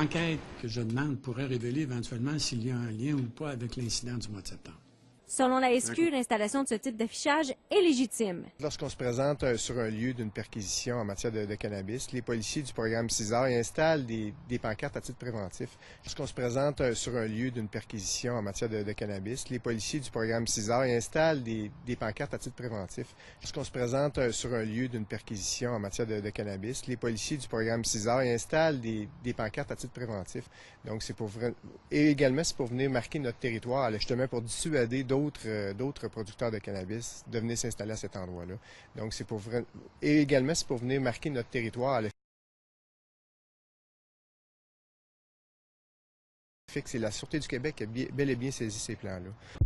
L'enquête que je demande pourrait révéler éventuellement s'il y a un lien ou pas avec l'incident du mois de septembre. Selon la SQ, l'installation de ce type d'affichage est légitime. Lorsqu'on se présente sur un lieu d'une perquisition en matière de cannabis, les policiers du programme 6 heures installent des pancartes à titre préventif. Lorsqu'on se présente sur un lieu d'une perquisition en matière de cannabis, les policiers du programme 6 heures installent des pancartes à titre préventif. Lorsqu'on se présente sur un lieu d'une perquisition en matière de cannabis, les policiers du programme 6 heures installent des pancartes à titre préventif. Donc, et également, c'est pour venir marquer notre territoire, justement pour dissuader d'autres producteurs de cannabis de venir s'installer à cet endroit-là. Donc, et également, c'est pour venir marquer notre territoire. C'est la Sûreté du Québec qui a bel et bien saisi ces plans-là.